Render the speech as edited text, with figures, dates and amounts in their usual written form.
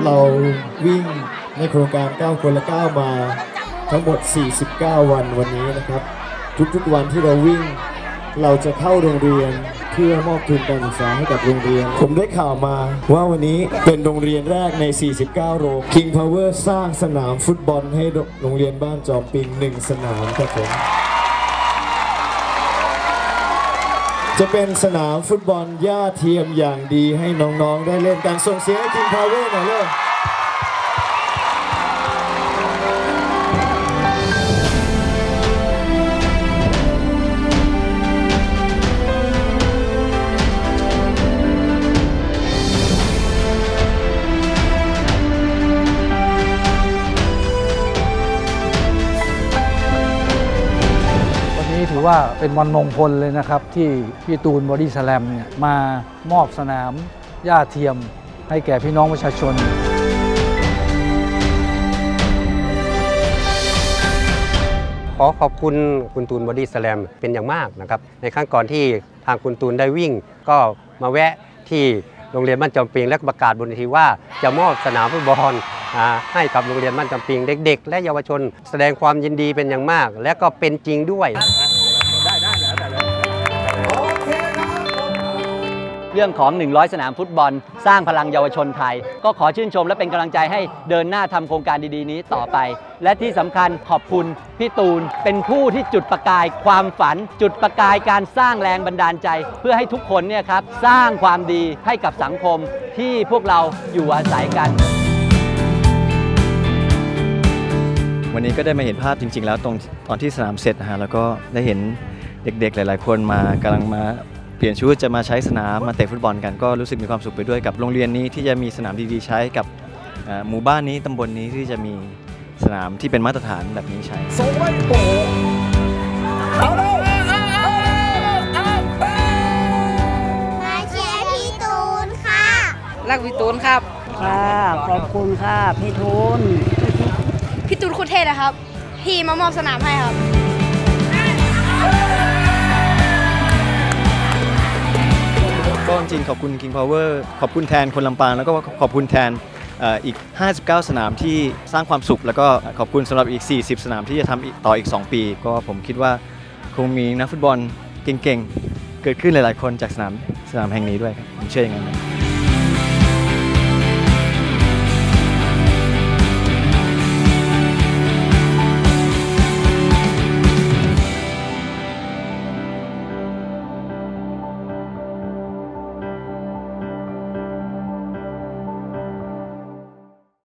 เราวิ่งในโครงการ9 คนละ 9มาทั้งหมด49 วันวันนี้นะครับทุกๆวันที่เราวิ่งเราจะเข้าโรงเรียนเพื่อมอบทุนการศึกษาให้กับโรงเรียนผมได้ข่าวมาว่าวันนี้เป็นโรงเรียนแรกใน49โรง King Power สร้างสนามฟุตบอลให้โรงเรียนบ้านจอมปิง1 สนามครับผมจะเป็นสนามฟุตบอลหญ้าเทียมอย่างดีให้น้องๆได้เล่นกันส่งเสียงให้ King Power หน่อยเลยถือว่าเป็นวันมงคลเลยนะครับที่พี่ตูนบอดี้สแลมเนี่ยมามอบสนามหญ้าเทียมให้แก่พี่น้องประชาชนขอขอบคุณคุณตูนบอดี้สแลมเป็นอย่างมากนะครับในครั้งก่อนที่ทางคุณตูนได้วิ่งก็มาแวะที่โรงเรียนบ้านจอมปิงและประกาศบนเวทีว่าจะมอบสนามฟุตบอลให้กับโรงเรียนบ้านจอมปิงเด็กๆและเยาวชนแสดงความยินดีเป็นอย่างมากและก็เป็นจริงด้วยเรื่องของ100 สนามฟุตบอลสร้างพลังเยาวชนไทยก็ขอชื่นชมและเป็นกำลังใจให้เดินหน้าทำโครงการดีๆนี้ต่อไปและที่สำคัญขอบคุณพี่ตูนเป็นผู้ที่จุดประกายความฝันจุดประกายการสร้างแรงบันดาลใจเพื่อให้ทุกคนเนี่ยครับสร้างความดีให้กับสังคมที่พวกเราอยู่อาศัยกันวันนี้ก็ได้มาเห็นภาพจริงๆแล้วตอนที่สนามเสร็จนะฮะแล้วก็ได้เห็นเด็กๆหลายๆคนกำลังมาเปลี่ยนชุดจะมาใช้สนามมาเตะฟุตบอลกันก็รู้สึกมีความสุขไปด้วยกับโรงเรียนนี้ที่จะมีสนามดีๆใช้กับหมู่บ้านนี้ตำบลนี้ที่จะมีสนามที่เป็นมาตรฐานแบบนี้ใช้มาเชียร์พี่ตูนค่ะรักพี่ตูนครับค่ะขอบคุณค่ะพี่ตูนพี่ตูนโคตรเท่เลยครับพี่มามอบสนามให้ครับก็จริงขอบคุณ King Power ขอบคุณแทนคนลำปางแล้วก็ขอบคุณแทนอีก59 สนามที่สร้างความสุขแล้วก็ขอบคุณสำหรับอีก40 สนามที่จะทำต่ออีก2 ปีก็ผมคิดว่าคงมีนักฟุตบอลเก่งๆเกิดขึ้นหลายๆคนจากสนามแห่งนี้ด้วยผมเชื่ออย่างนั้น